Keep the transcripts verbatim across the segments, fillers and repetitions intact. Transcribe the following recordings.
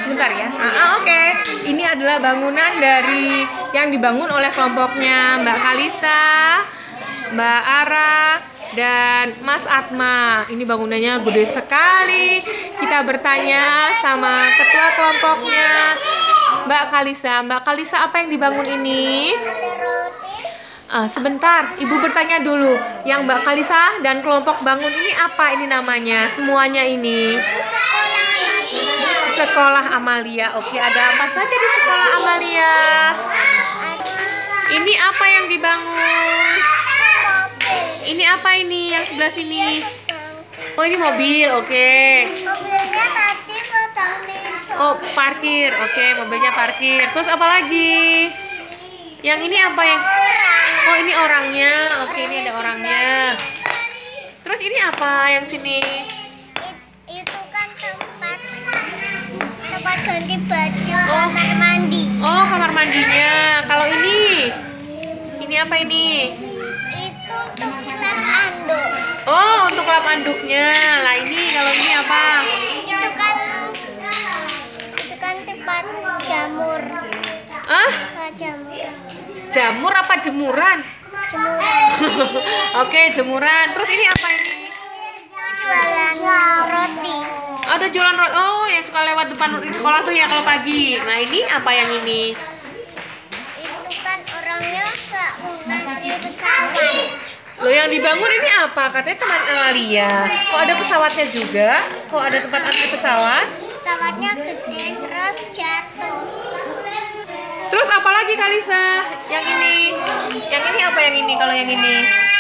sebentar ya. Ah, ah, Oke, okay. Ini adalah bangunan dari yang dibangun oleh kelompoknya Mbak Kalisa, Mbak Ara, dan Mas Atma. Ini bangunannya gede sekali. Kita bertanya sama ketua kelompoknya Mbak Kalisa. Mbak Kalisa, apa yang dibangun ini? Uh, sebentar, Ibu bertanya dulu. Yang Mbak Kalisa dan kelompok bangun ini apa ini namanya? Semuanya ini Sekolah Amalia. Oke, ada apa saja di Sekolah Amalia? Ini apa yang dibangun? Ini apa ini yang sebelah sini? Oh, ini mobil. Oke. Mobilnya tadi Oh, parkir. Oke, mobilnya parkir. Terus apa lagi? Yang ini apa yang? Oh, ini orangnya. Oke, ini ada orangnya. Terus ini apa yang sini? Itu kan tempat tempat ganti baju, oh. Kamar mandi. Oh, kamar mandinya. Kalau ini? Ini apa ini? Itu untuk lap anduk. Oh, untuk lap anduknya. Lah ini, kalau ini apa? Itu kan itu kan tempat jamur. Ah? Jamur. Jamur apa jemuran? Jemuran. Oke, jemuran. Terus ini apa ini? Itu jualan roti. Ada jualan roti. Oh, yang suka lewat depan sekolah tuh ya kalau pagi. Nah, ini apa yang ini? Itu kan orangnya nggak ngantri pesawat. Loh, yang dibangun ini apa? Katanya Taman Amalia. Kok ada pesawatnya juga? Kok ada tempat antri pesawat? Pesawatnya gede terus jatuh. Terus apa lagi Kalisa? Yang ini? Yang ini apa yang ini kalau yang ini?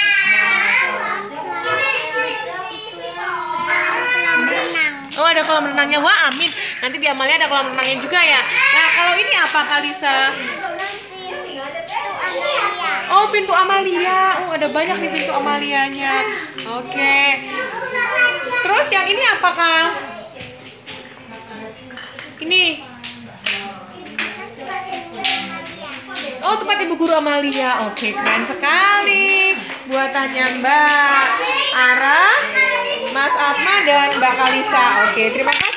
Kolam renang. Oh, ada kolam renangnya. Wah, amin. Nanti di Amalia ada kolam renangnya juga ya. Nah, kalau ini apa Kalisa? Oh, pintu Amalia. Oh, ada banyak nih pintu Amalianya. Oke. Terus yang ini apa, Kang? Ini. Oh, tempat Ibu Guru Amalia. Oke, keren sekali. Buatannya Mbak Ara, Mas Atma, dan Mbak Kalisa. Oke, terima kasih.